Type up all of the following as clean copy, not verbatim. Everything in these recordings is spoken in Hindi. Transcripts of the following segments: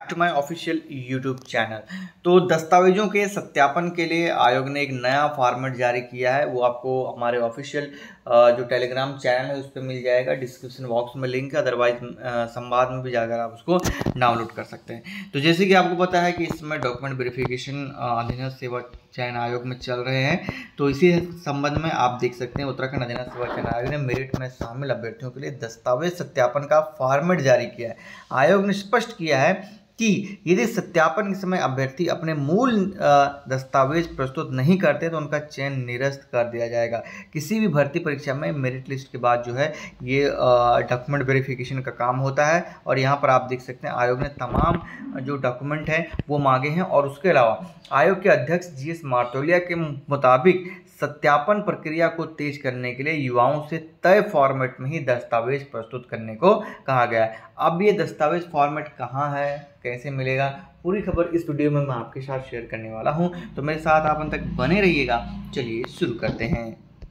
To my official YouTube channel. तो दस्तावेजों के सत्यापन के लिए आयोग ने एक नया फॉर्मेट जारी किया है। वो आपको हमारे ऑफिशियल जो टेलीग्राम चैनल है उस पर मिल जाएगा, डिस्क्रिप्शन बॉक्स में लिंक है, अदरवाइज संवाद में भी जाकर आप उसको डाउनलोड कर सकते हैं। तो जैसे कि आपको पता है कि इसमें डॉक्यूमेंट वेरिफिकेशन अधीनस्थ सेवा चयन आयोग में चल रहे हैं, तो इसी संबंध में आप देख सकते हैं उत्तराखंड अधीनस्थ सेवा चयन आयोग ने मेरिट में शामिल अभ्यर्थियों के लिए दस्तावेज सत्यापन का फॉर्मेट जारी किया है। आयोग ने स्पष्ट किया है कि यदि सत्यापन के समय अभ्यर्थी अपने मूल दस्तावेज प्रस्तुत नहीं करते तो उनका चयन निरस्त कर दिया जाएगा। किसी भी भर्ती परीक्षा में मेरिट लिस्ट के बाद जो है ये डॉक्यूमेंट वेरिफिकेशन का काम होता है, और यहाँ पर आप देख सकते हैं आयोग ने तमाम जो डॉक्यूमेंट हैं वो मांगे हैं। और उसके अलावा आयोग के अध्यक्ष GS मार्तोलिया के मुताबिक सत्यापन प्रक्रिया को तेज करने के लिए युवाओं से तय फॉर्मेट में ही दस्तावेज प्रस्तुत करने को कहा गया है। अब ये दस्तावेज फॉर्मेट कहाँ है, कैसे मिलेगा, पूरी खबर इस वीडियो में मैं आपके साथ शेयर करने वाला हूं, तो मेरे साथ आप अंत तक बने रहिएगा। चलिए शुरू करते हैं।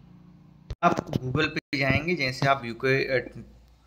आप गूगल पे जाएंगे, जैसे आप UK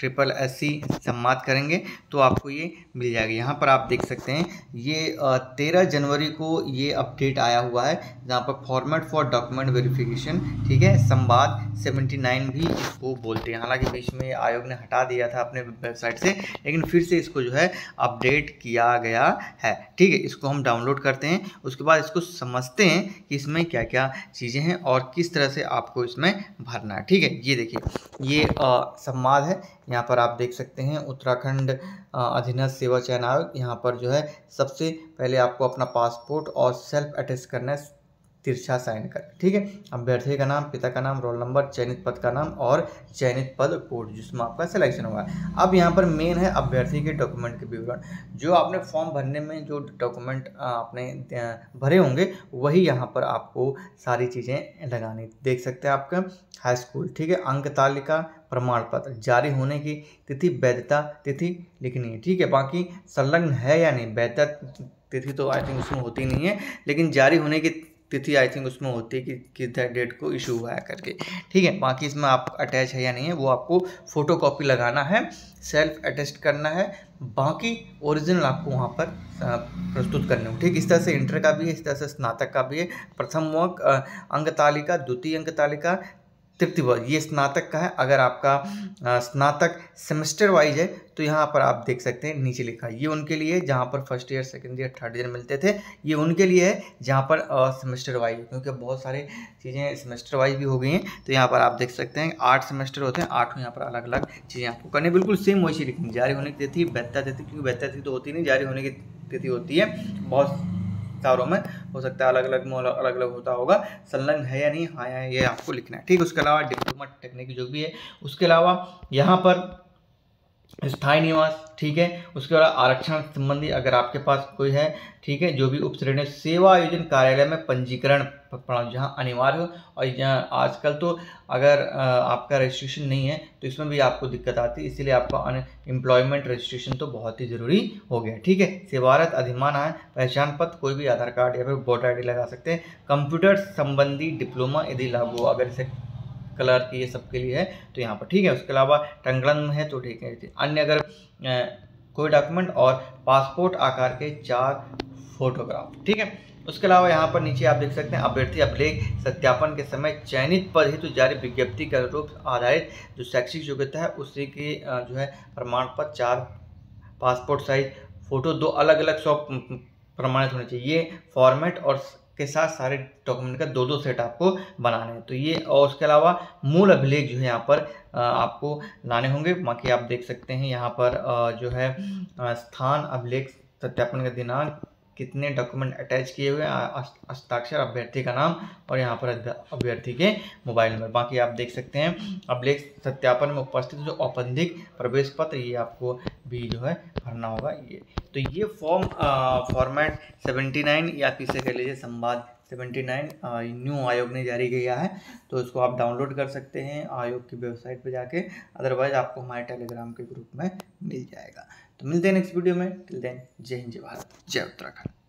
SSC सम्माद करेंगे तो आपको ये मिल जाएगा। यहाँ पर आप देख सकते हैं ये 13 जनवरी को ये अपडेट आया हुआ है, जहाँ पर फॉर्मेट फॉर डॉक्यूमेंट वेरिफिकेशन, ठीक है, संवाद 79 भी इसको बोलते हैं। हालांकि बीच में आयोग ने हटा दिया था अपने वेबसाइट से, लेकिन फिर से इसको जो है अपडेट किया गया है। ठीक है, इसको हम डाउनलोड करते हैं, उसके बाद इसको समझते हैं कि इसमें क्या क्या चीज़ें हैं और किस तरह से आपको इसमें भरना है। ठीक है, ये देखिए ये संवाद है, यहाँ पर आप देख सकते हैं उत्तराखंड अधीनस्थ सेवा चयन आयोग। यहाँ पर जो है सबसे पहले आपको अपना पासपोर्ट और सेल्फ अटेस्ट करना है, तिरछा साइन कर। ठीक है, अभ्यर्थी का नाम, पिता का नाम, रोल नंबर, चयनित पद का नाम और चयनित पद कोड जिसमें आपका सिलेक्शन होगा। अब यहाँ पर मेन है अभ्यर्थी के डॉक्यूमेंट के विवरण। जो आपने फॉर्म भरने में जो डॉक्यूमेंट आपने भरे होंगे वही यहाँ पर आपको सारी चीज़ें लगानी। देख सकते हैं आपका हाई स्कूल, ठीक है, अंक तालिका, प्रमाण पत्र, जारी होने की तिथि, वैधता तिथि लिखनी है। ठीक है, बाकी संलग्न है या नहीं, वैधता तिथि तो आई थिंक उसमें होती नहीं है, लेकिन जारी होने की तिथि आई थिंक उसमें होती है कि किस डेट को इशू हुआ है करके। ठीक है, बाकी इसमें आप अटैच है या नहीं है वो आपको फोटो कॉपी लगाना है, सेल्फ अटेस्ट करना है, बाकी ओरिजिनल आपको वहाँ पर प्रस्तुत करने हो। ठीक, इस तरह से इंटर का भी है, इस तरह से स्नातक का भी है। प्रथम अंक तालिका, द्वितीय अंक तालिका, तृतीय वर्ग, ये स्नातक का है। अगर आपका स्नातक सेमेस्टर वाइज है तो यहाँ पर आप देख सकते हैं नीचे लिखा है, ये उनके लिए जहाँ पर first year, second year, third year मिलते थे, ये उनके लिए है जहाँ पर सेमेस्टर वाइज, क्योंकि बहुत सारी चीज़ें सेमेस्टर वाइज भी हो गई हैं। तो यहाँ पर आप देख सकते हैं 8 सेमेस्टर होते हैं, 8 यहाँ पर अलग अलग चीज़ें आपको करनी, बिल्कुल सेम वैसी लिखनी। जारी होने की तिथि, वैधता तिथि, क्योंकि वैधता तिथि तो होती नहीं, जारी होने की तिथि होती है। बहुत सारों में हो सकता है अलग अलग में अलग अलग होता होगा, संलग्न है या नहीं, हाँ या ये आपको लिखना है। ठीक, उसके अलावा डिप्लोमा टेक्निक जो भी है, उसके अलावा यहाँ पर स्थायी निवास, ठीक है, उसके बाद आरक्षण संबंधी अगर आपके पास कोई है, ठीक है, जो भी उप श्रेणी सेवा आयोजन कार्यालय में पंजीकरण जहाँ अनिवार्य हो। और यहाँ आजकल तो अगर आपका रजिस्ट्रेशन नहीं है तो इसमें भी आपको दिक्कत आती है, इसीलिए आपका एम्प्लॉयमेंट रजिस्ट्रेशन तो बहुत ही ज़रूरी हो गया। ठीक है, सेवारत अधिमान है, पहचान पत्र, कोई भी आधार कार्ड या फिर वोटर ID लगा सकते हैं। कंप्यूटर संबंधी डिप्लोमा यदि लागू हो, अगर इसे कलर की ये सबके लिए है तो यहाँ पर। ठीक है, उसके अलावा टंगलन है तो ठीक है। अन्य अगर कोई डॉक्यूमेंट और पासपोर्ट आकार के 4 फोटोग्राफ। ठीक है, उसके अलावा यहाँ पर नीचे आप देख सकते हैं अभ्यर्थी अभिलेख सत्यापन के समय चयनित पद हेतु जारी विज्ञप्ति के अनुरूप आधारित जो शैक्षिक योग्यता है उसी की जो है प्रमाण पत्र 4 पासपोर्ट साइज फोटो 2 अलग अलग प्रमाणित होने चाहिए। ये फॉर्मेट और के साथ सारे डॉक्यूमेंट का 2-2 सेट आपको बनाने हैं। तो ये, और उसके अलावा मूल अभिलेख जो है यहाँ पर आपको लाने होंगे। बाकी आप देख सकते हैं यहाँ पर जो है स्थान, अभिलेख, सत्यापन का दिनांक, कितने डॉक्यूमेंट अटैच किए हुए हैं, हस्ताक्षर, अभ्यर्थी का नाम और यहाँ पर अभ्यर्थी के मोबाइल नंबर। बाकी आप देख सकते हैं अभिलेख सत्यापन में उपस्थित जो औपबंधिक प्रवेश पत्र, ये आपको भी जो है भरना होगा। ये तो ये फॉर्मेट 79 या किसे कह लीजिए संवाद 79 न्यू आयोग ने जारी किया है, तो इसको आप डाउनलोड कर सकते हैं आयोग की वेबसाइट पर जाके, अदरवाइज आपको हमारे टेलीग्राम के ग्रुप में मिल जाएगा। तो मिलते हैं नेक्स्ट वीडियो में, टिल देन जय हिंद, जय भारत, जय उत्तराखंड।